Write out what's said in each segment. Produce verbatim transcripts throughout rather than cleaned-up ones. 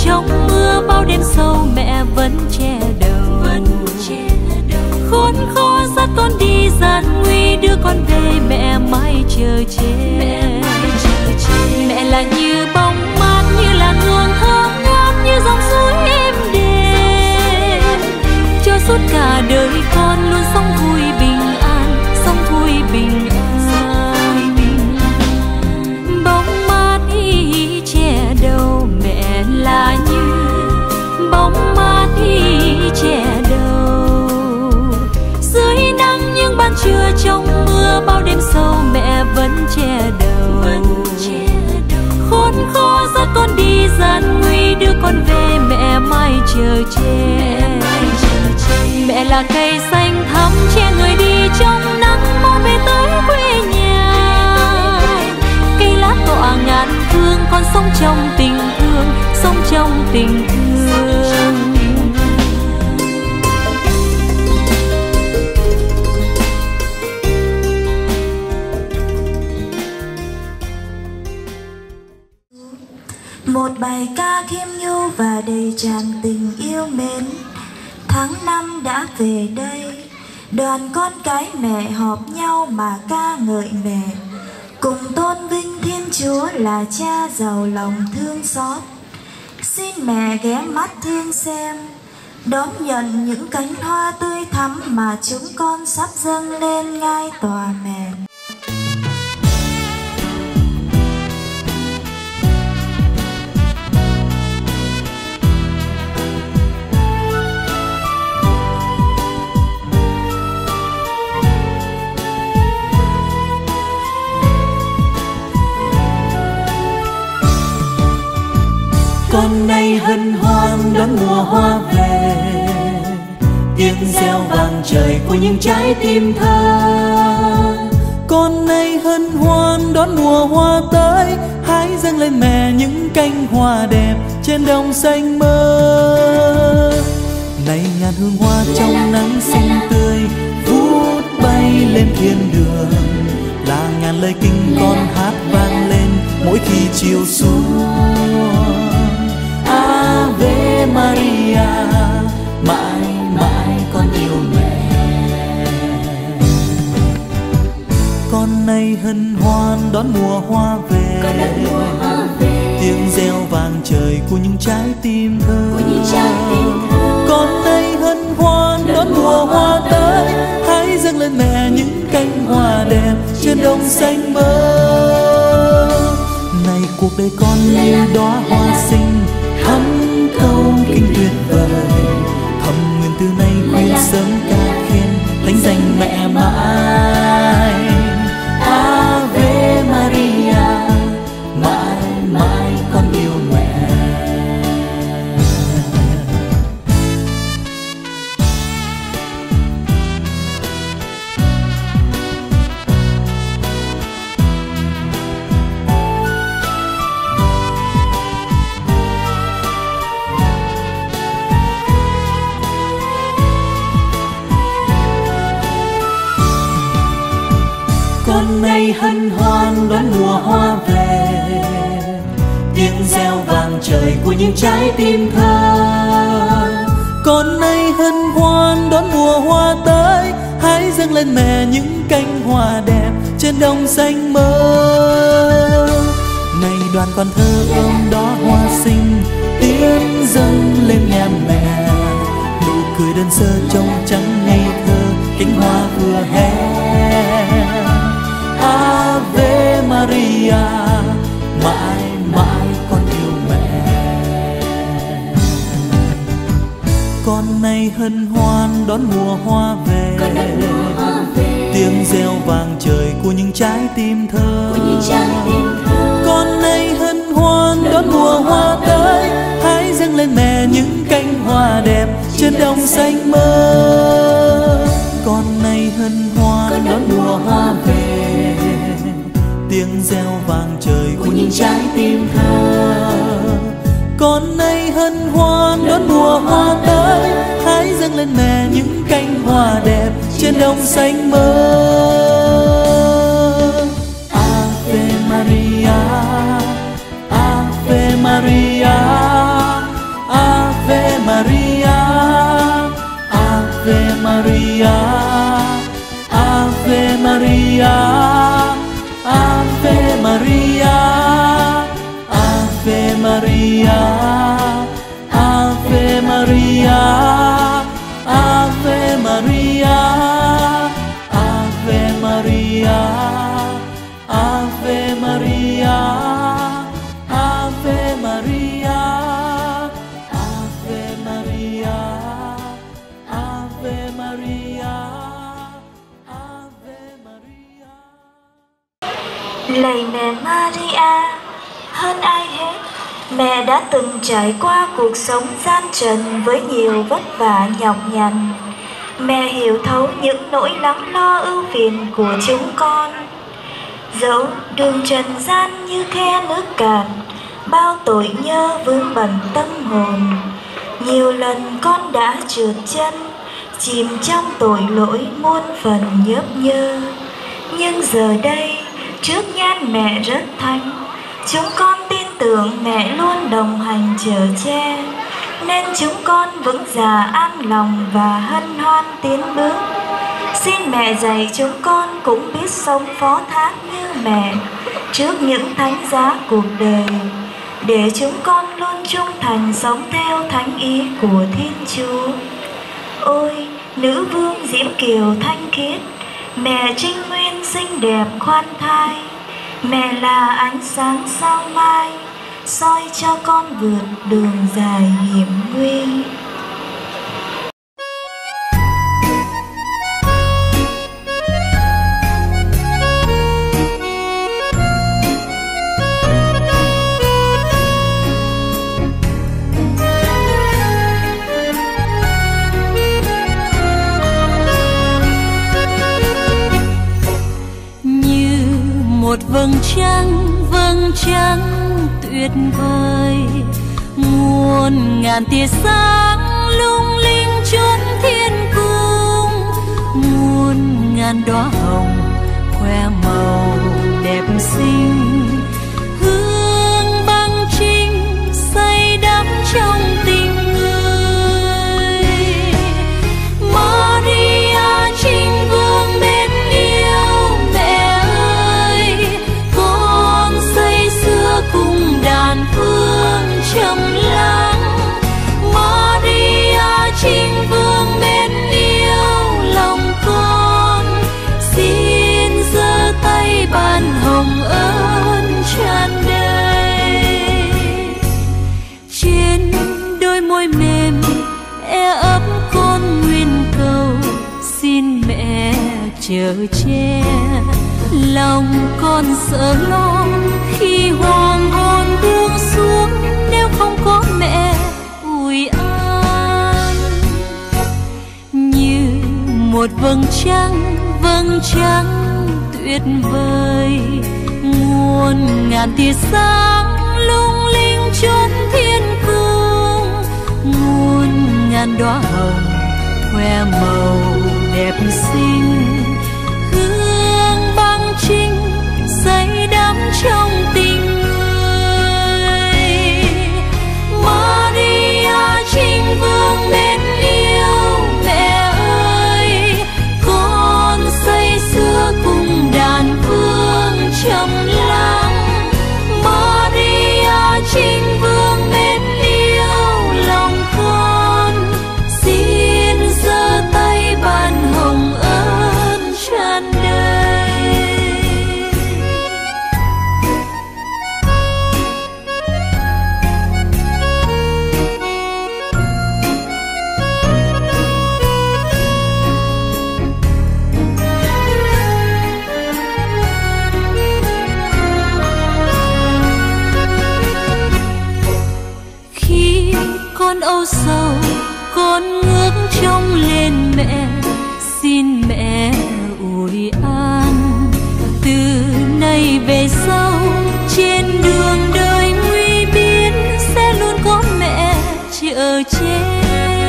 trong mưa bao đêm sâu mẹ vẫn che đầu, vẫn che đầu. Khốn khó dắt con đi gian nguy, đưa con về mẹ mãi chờ che. Mẹ mãi chờ che. Mẹ là như bóng mát, như là hương thơm ngát, như dòng suối êm đềm. Cho suốt cả đời con luôn sống vui bình an, sống vui bình an. Bóng mát ý che đầu, mẹ là như bóng mát ý che đầu. Dưới nắng những ban trưa trong mưa bao đêm sâu mẹ vẫn che đầu, vẫn che đầu. Khốn khó dắt con đi gian nguy, đưa con về mẹ mãi chờ che. Mẹ là cây xanh thắm che người đi trong nắng, mong về tới quê nhà. Cây lá tỏa ngàn phương, con sống trong tình thương, sống trong tình thương. Một bài ca khiêm nhu và đầy tràn tình yêu mến. Tháng năm đã về đây, đoàn con cái mẹ họp nhau mà ca ngợi mẹ, cùng tôn vinh Thiên Chúa là cha giàu lòng thương xót. Xin mẹ ghé mắt thương xem, đón nhận những cánh hoa tươi thắm mà chúng con sắp dâng lên ngai tòa mẹ. Con nay hân hoan đón mùa hoa về, tiếng reo vang trời của những trái tim thơ. Con nay hân hoan đón mùa hoa tới, hãy dâng lên mẹ những cánh hoa đẹp trên đồng xanh mơ. Này ngàn hương hoa trong nắng xinh tươi vút bay lên thiên đường, là ngàn lời kinh con hát vang lên mỗi khi chiều xuống. Ave Maria, mãi mãi con yêu mẹ. Con nay hân hoan đón mùa hoa về, tiếng reo vang trời của những trái tim thơ. Con nay hân hoan đón mùa hoa tới, hãy dâng lên mẹ những cánh hoa đẹp trên đồng xanh mơ. Này cuộc đời con như đóa hoa xinh, thắm câu kinh tuyệt vời, thầm nguyện từ nay khuyên sớm ca khen thánh danh mẹ mãi. Ave Maria, mãi mãi con yêu mẹ. Con nay hân hoan đón mùa hoa về, tiếng reo vang trời của những trái tim thơ. Con nay hân hoan đón mùa hoa tới, hãy dâng lên mẹ những cánh hoa đẹp trên đồng xanh mơ. Này đoàn con thơ ôm đóa hoa xinh, tiếng dâng lên nhà mẹ, nụ cười đơn sơ trong trắng ngây thơ, cánh hoa vừa hé. Ave Maria, mãi mãi con yêu mẹ. Con nay hân hoan đón mùa hoa về, tiếng reo vang trời của những trái tim thơ. Con nay hân hoan đón mùa hoa tới, hãy dâng lên mẹ những cánh hoa đẹp trên đồng xanh mơ. Con nay hân hoan đón mùa hoa về, tiếng reo vang trời của những trái tim thơ. Con nay hân hoan đón mùa hoa tới, hãy dâng lên mẹ những cánh hoa đẹp trên đồng xanh mơ. Ave Maria, Ave Maria, Lạy mẹ Maria, hơn ai hết, mẹ đã từng trải qua cuộc sống gian trần với nhiều vất vả nhọc nhằn. Mẹ hiểu thấu những nỗi lắng lo ưu phiền của chúng con. Dẫu đường trần gian như khe nước cạn, bao tội nhơ vướng bẩn tâm hồn, nhiều lần con đã trượt chân, chìm trong tội lỗi muôn phần nhớp nhơ. Nhưng giờ đây, trước nhan mẹ rất thánh, chúng con tin tưởng mẹ luôn đồng hành chở che, nên chúng con vững dạ an lòng và hân hoan tiến bước. Xin mẹ dạy chúng con cũng biết sống phó thác như mẹ trước những thánh giá cuộc đời, để chúng con luôn trung thành sống theo thánh ý của Thiên Chúa. Ôi, nữ vương diễm kiều thanh khiết, mẹ trinh nguyên xinh đẹp khoan thai, mẹ là ánh sáng sao mai, soi cho con vượt đường dài hiểm nguy. Một vầng trăng, vầng trăng tuyệt vời, muôn ngàn tia sáng lung linh chốn thiên cung, muôn ngàn đóa hồng khoe màu đẹp xinh, hương băng trinh say đắm trong tình người. Maria Trinh Vương mến yêu mẹ ơi, con say sưa cùng đàn phương trầm lắng. Maria Trinh Vương mến yêu lòng con, xin giơ tay ban hồng ơn tràn đầy. Trên đôi môi mềm e ấp con nguyện cầu, xin mẹ chở che lòng con sợ lo khi hoàng hôn buông xuống, nếu không có mẹ ủi an. Như một vầng trăng, vầng trăng tuyệt vời, muôn ngàn tia sáng lung linh chốn thiên cung, muôn ngàn đóa hồng khoe màu đẹp xinh, hương băng trinh say đắm trong tình người. Maria Trinh Vương mến yêu mẹ ơi, con say sưa cùng đàn phương trầm lắng. Maria Trinh Vương mến yêu lòng con, xin giơ tay ban hồng ơn tràn đầy. Khi con âu sầu, con ngước trông lên mẹ, xin mẹ ủi an. Từ nay về sau, trên đường đời nguy biến sẽ luôn có mẹ chở che.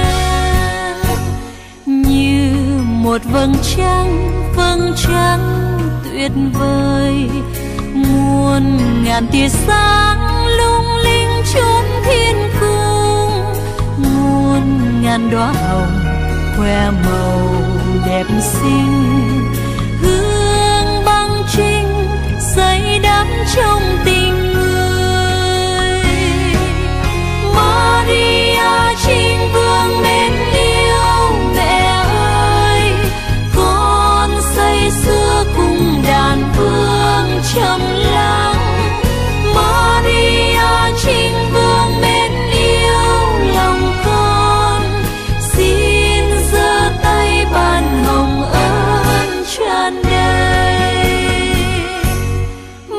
Như một vầng trăng, vầng trăng tuyệt vời, muôn ngàn tia sáng lung linh chốn thiên cung, muôn ngàn đóa hồng khoe màu đẹp xinh, hương băng trinh say đắm trong tình người. Maria Trinh Vương mến yêu mẹ ơi, con say sưa cùng đàn phương trầm lắng. Maria Trinh Vương mến yêu lòng con, xin giơ tay ban hồng ơn tràn đầy.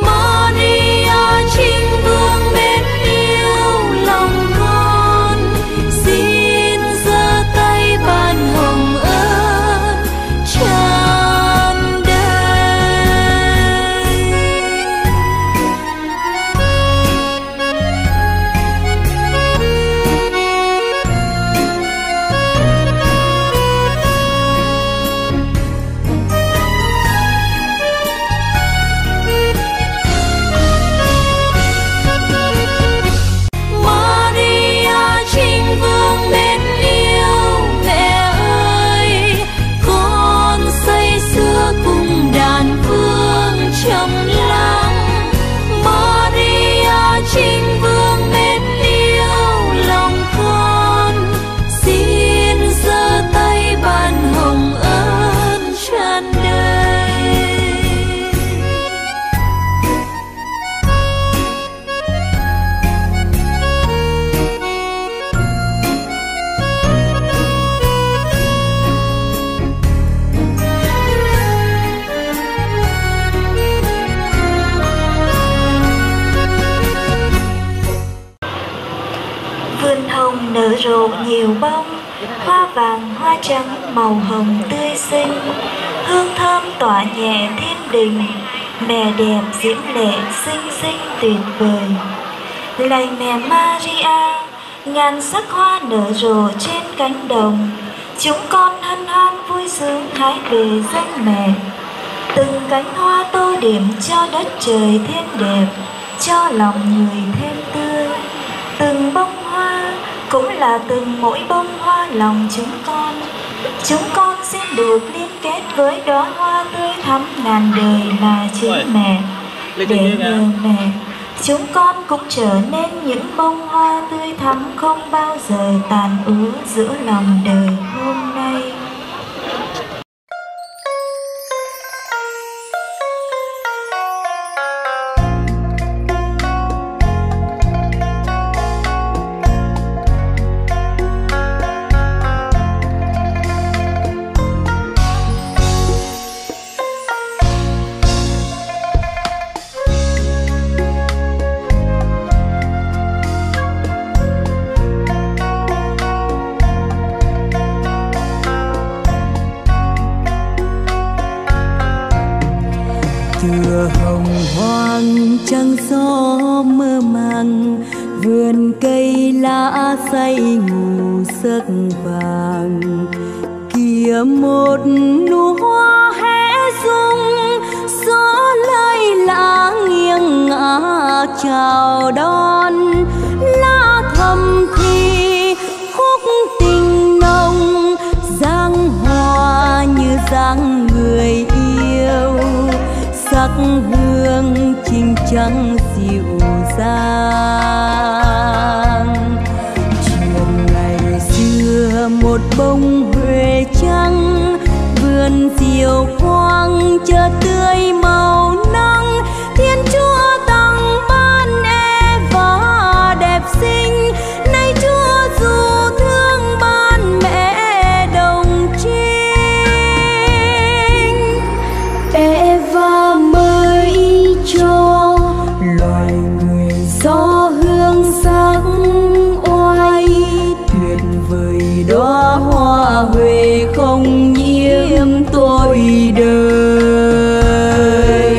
nở rộ nhiều bông, hoa vàng hoa trắng màu hồng tươi xinh, hương thơm tỏa nhẹ thiên đình. Mẹ đẹp diễm lệ xinh xinh tuyệt vời. Lạy mẹ Maria, ngàn sắc hoa nở rộ trên cánh đồng, chúng con hân hoan vui sướng hái về dâng mẹ. Từng cánh hoa tô điểm cho đất trời thêm đẹp, cho lòng người thêm tươi. Từng bông hoa cũng là từng mỗi bông hoa lòng chúng con. Chúng con xin được liên kết với đóa hoa tươi thắm ngàn đời là chính mẹ. Để nhờ mẹ, chúng con cũng trở nên những bông hoa tươi thắm không bao giờ tàn úa giữa lòng đời hôm nay. Tựa hồng hoang trăng gió mơ màng, vườn cây lá say ngủ giấc vàng. Kìa một nụ hoa hé rung, gió lay lá nghiêng ngả chào đón. Lá thầm thì khúc tình nồng, dáng hoa như dáng người yêu, sắc hương chinh trắng dịu dàng. Chiều ngày xưa một bông huệ trắng, vườn diều quang chợt tươi màu nắng. Thiên Chúa tặng ban Eva đẹp xinh, nay Chúa dù thương ban mẹ đồng trinh. Eva mới cho loài người gió hương sắc oai, tuyệt vời đóa hoa huệ không nhiễm tôi đời.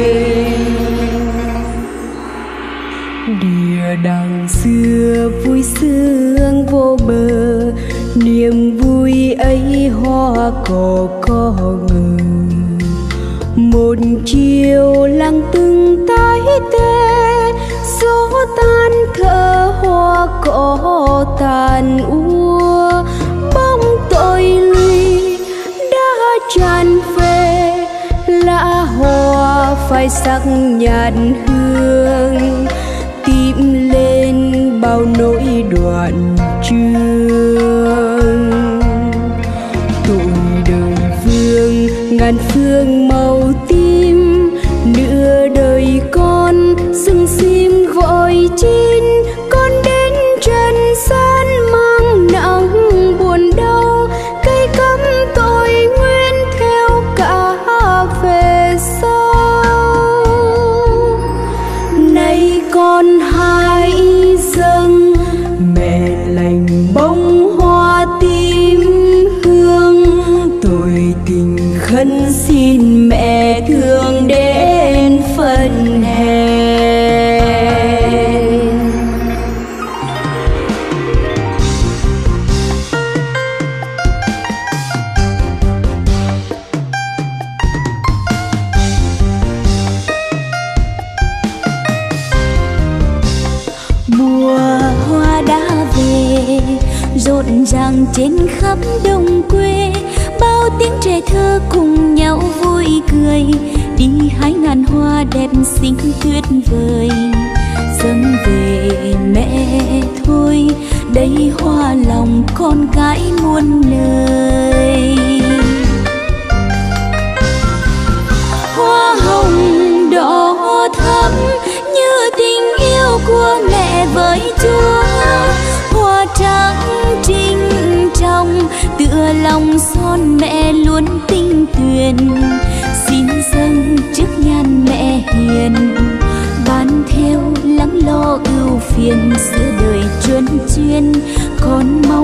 Địa đàng xưa vui sướng vô bờ, niềm vui ấy hoa cỏ có ngừng. Một chiều lặng từng tái tê, gió tan thở hoa cỏ tàn úa. Bóng tội lụy đã tràn về, lá hoa phai sắc nhạt hương, tìm lên bao nỗi đoạn chương. Tội đời vương ngàn phương màu tím, nửa đời con rừng sim gọi chín. Con đến trần gian mang nặng buồn đau, cây cắm tội nguyên theo cả về sau. Nay con hãy dâng mẹ lành bông hoa tím hương, tôi tình khấn xin mẹ thương đến phần hèn. Mùa hoa đã về, rộn ràng trên khắp đồng quê, bao tiếng trẻ thơ cùng nhau vui cười, đi hái ngàn hoa đẹp xinh tuyệt vời. Dâng về mẹ thôi, đây hoa lòng con cái muôn lời. Hoa hồng đỏ thắm như tình yêu của mẹ với Chúa, hoa trắng trinh trong tựa lòng son mẹ luôn tinh tuyền. Xin dâng trước nhan mẹ hiền, ban theo lắng lo ưu phiền giữa đời chuyên chuyên. Con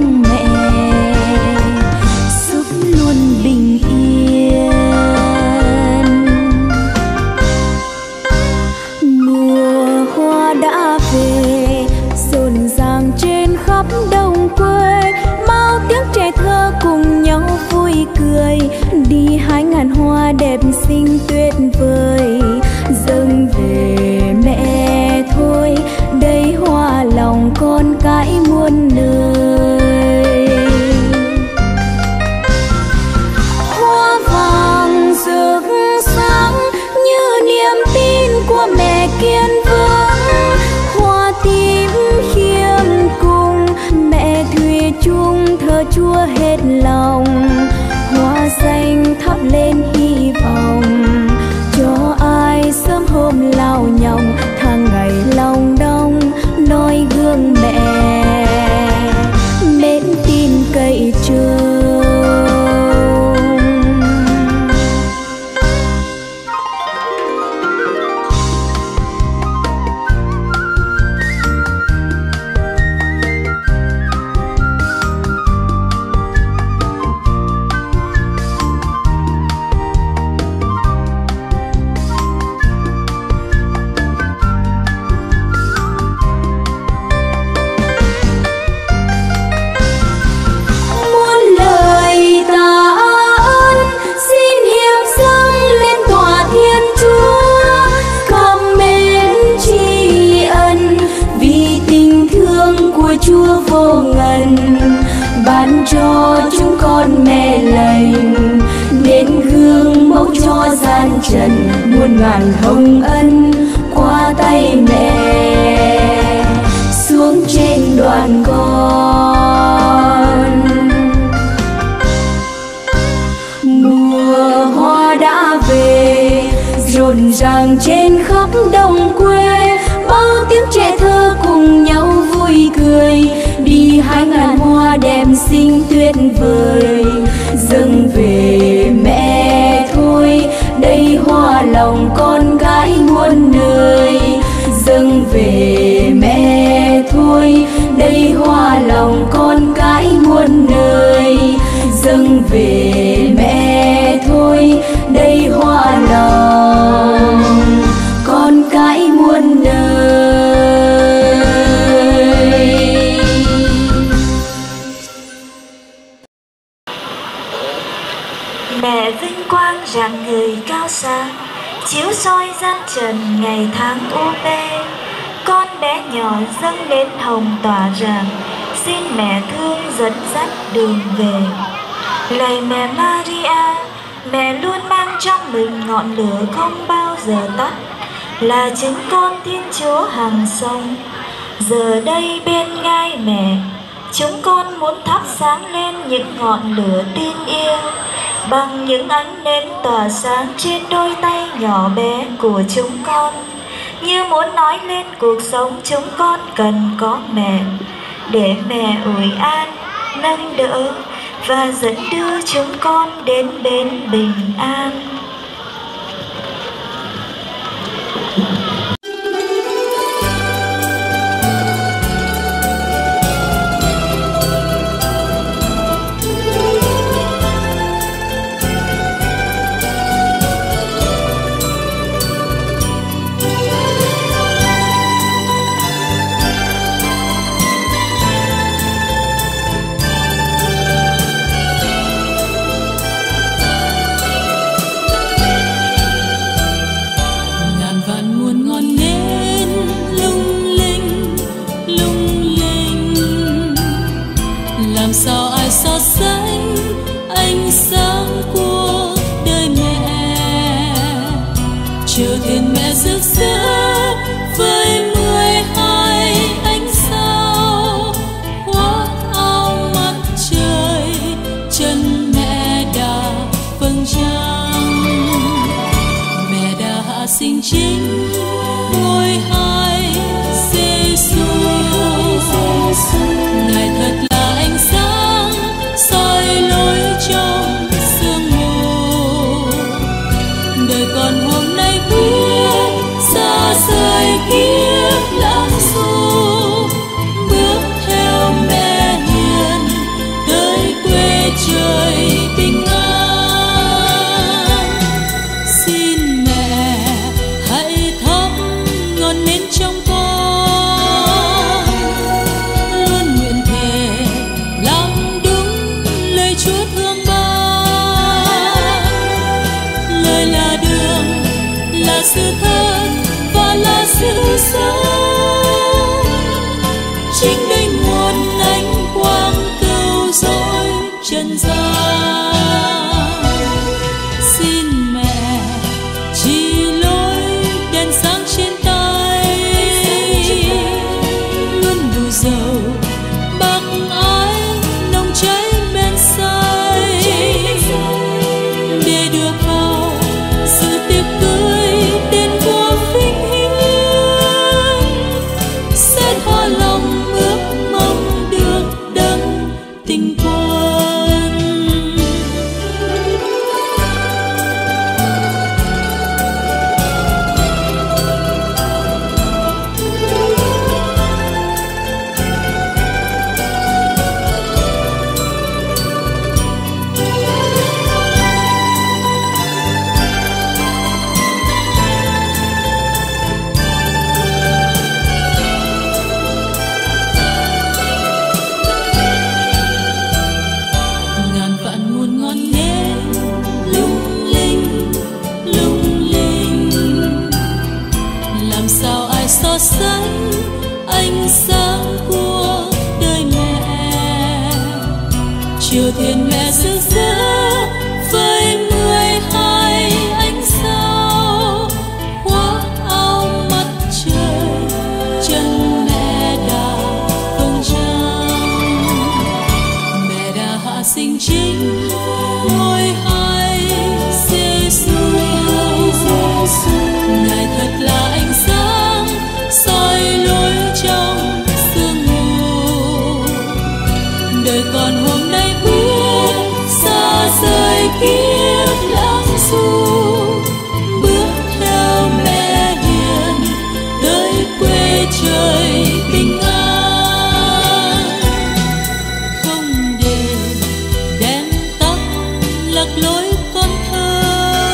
mẹ kiên vững, hoa tím khiêm cung mẹ thủy chung thờ Chúa hết lòng, hoa xanh thắp lên hy vọng cho ai sớm hôm lao nhòng tháng ngày lòng đông noi gương mẹ mến tin cậy trông. Chúa vô ngần ban cho chúng con mẹ lành, nên gương mẫu cho gian trần muôn ngàn hồng ân qua tay mẹ xuống trên đoàn con. Mùa hoa đã về rộn ràng trên khắp đồng quê, bao tiếng trẻ thơ cùng nhau vui cười, đi hai ngàn hoa đẹp xinh tuyệt vời dâng về mẹ thôi. Đây hoa lòng con gái muôn đời dâng về mẹ thôi. Đây hoa lòng con gái muôn đời dâng về mẹ thôi. Đây hoa lòng con cái muôn đời. Mẹ vinh quang rạng người cao sáng, chiếu soi gian trần ngày tháng u mê. Con bé nhỏ dâng lên hồng tỏa rạng, xin mẹ thương dẫn dắt đường về. Lạy mẹ Maria, mẹ luôn mang trong mình ngọn lửa không bao giờ tắt, là chính con Thiên Chúa hằng sống. Giờ đây bên ngai mẹ, chúng con muốn thắp sáng lên những ngọn lửa tin yêu, bằng những ánh nến tỏa sáng trên đôi tay nhỏ bé của chúng con, như muốn nói lên cuộc sống chúng con cần có mẹ, để mẹ ủi an, nâng đỡ và dẫn đưa chúng con đến bến bình an. sao ai so sánh ánh sáng của đời mẹ. Chiều thiên mẹ rực rỡ với mười hai ánh sao, khoác áo mặt trời chân mẹ đà vầng trăng. Mẹ đã hạ sinh chính ngôi hai Giêsu, Ngài thật là ánh sáng soi lối trong sương mù. Đời con hôm nay bước xa rời kiếp lãng du, bước theo mẹ hiền tới quê trời bình an. Không để đèn tắt lạc lối con thơ,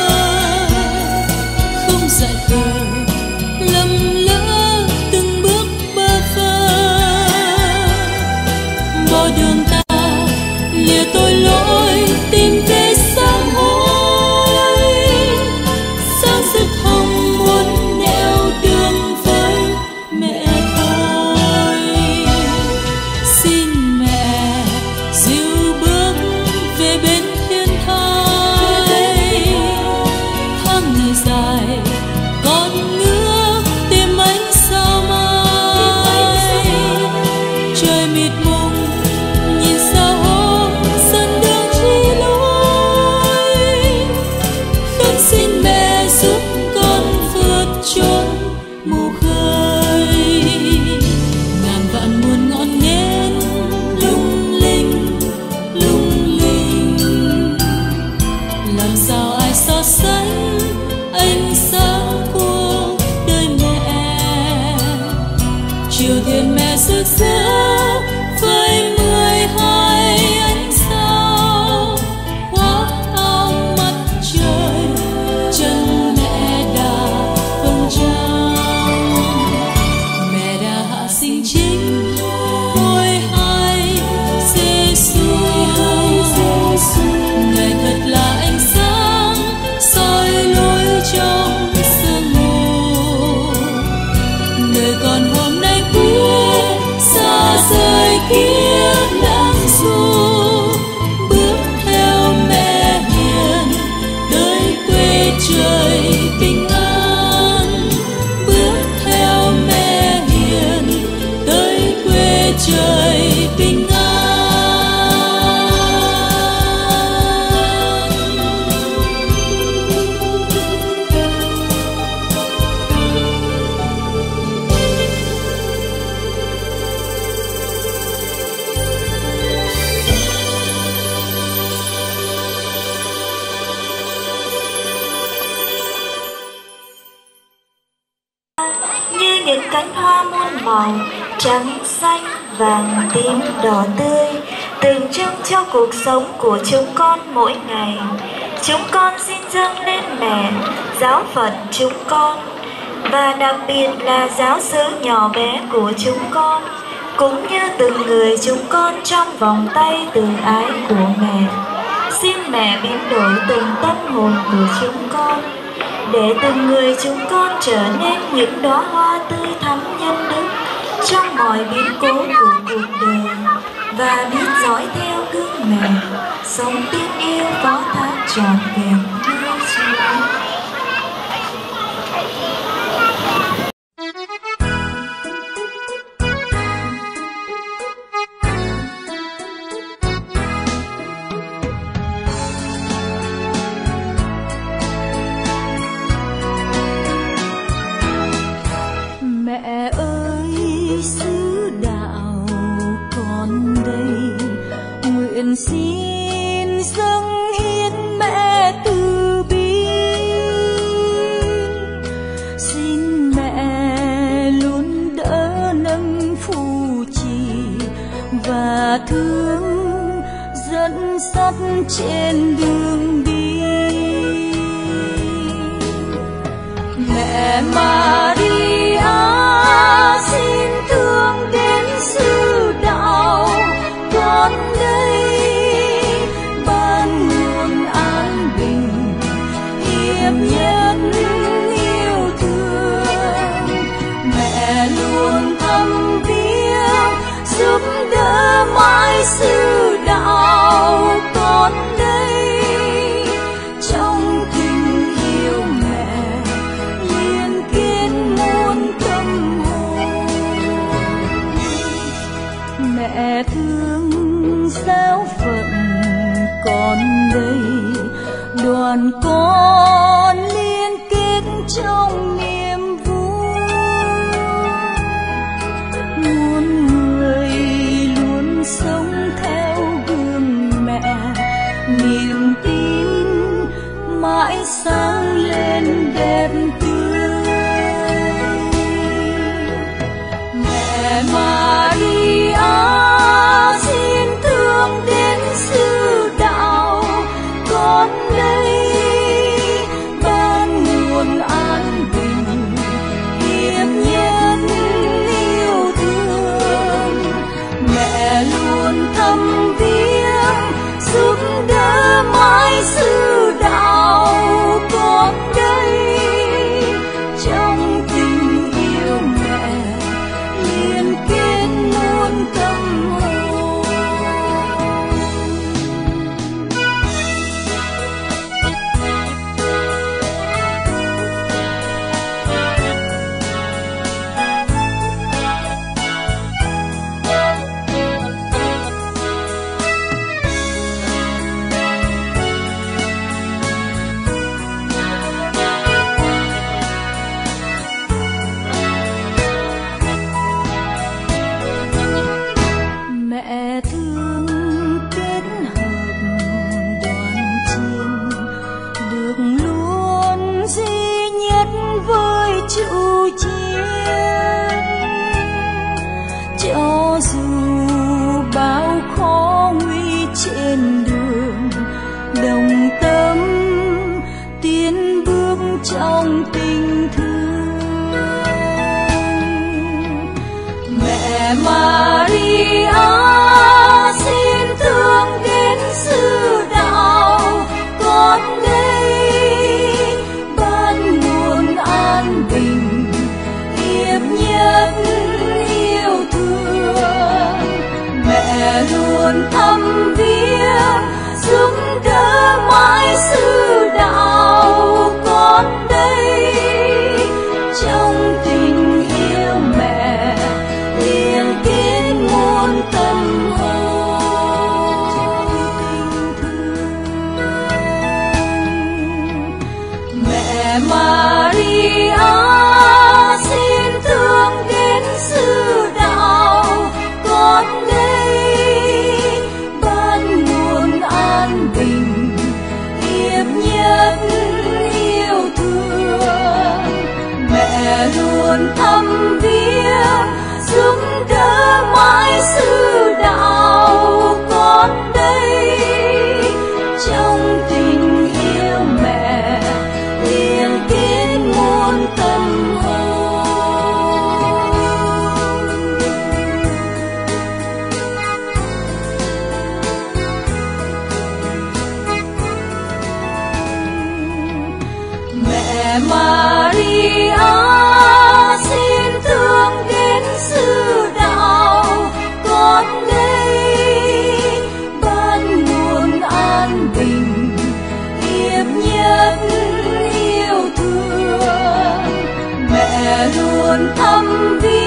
không dại khờ lầm lỡ từng bước bơ vơ. Bỏ đường ta lìa tội lỗi tìm về sám hối, sáng rực hồng muốn nẻo đường với mẹ thôi. Xin mẹ dìu bước về bên thiên thai, tháng ngày dài con ngước tìm ánh sao mai. Trời mịt mùng nhìn sao hôm dẫn đường chỉ lối, khấn xin mẹ giúp con vượt chốn mù khơi. Ngàn vạn muôn ngọn nến lung linh lung linh, làm sao ai so sánh ánh sáng của đời mẹ. Chiều thiên mẹ rực rỡ với mười hai ánh sao, khoác áo mặt trời chân mẹ đà vầng trăng. Mẹ đã hạ sinh chính ngôi hai Giêsu, Ngài thật là ánh sáng soi lối trong sương mù. Đời con hôm nay bước xa rời kiếp lãng du, bước theo mẹ hiền tới quê trời bình an. Bước theo mẹ hiền tới quê trời bình an. Như những cánh hoa muôn màu, trắng, xanh, vàng, tím, đỏ tươi, tượng trưng cho cuộc sống của chúng con mỗi ngày. Chúng con xin dâng lên mẹ giáo phận chúng con, và đặc biệt là giáo xứ nhỏ bé của chúng con, cũng như từng người chúng con trong vòng tay từ ái của mẹ. Xin mẹ biến đổi từng tâm hồn của chúng con, để từng người chúng con trở nên những đóa hoa tươi thắm nhân đức trong mọi biến cố của cuộc đời, và biết dõi theo gương mẹ, sống tin yêu phó thác trọn vẹn như Chúa. Mẹ ơi xứ đạo con đây, nguyện xin dâng hiến mẹ từ bi. Xin mẹ luôn đỡ nâng phù trì và thương dẫn dắt trên đường đi. Mẹ Maria xin thương đến xứ đạo con đây, ban nguồn an bình hiệp nhất yêu thương. luôn thăm viếng giúp đỡ mãi sư đạo con đây. Trong tình yêu mẹ liên kết muôn tâm hồn. Mẹ Maria xin thương đến sư đạo con đây, ban nguồn an bình hiệp nhất yêu thương. Mẹ luôn thăm viếng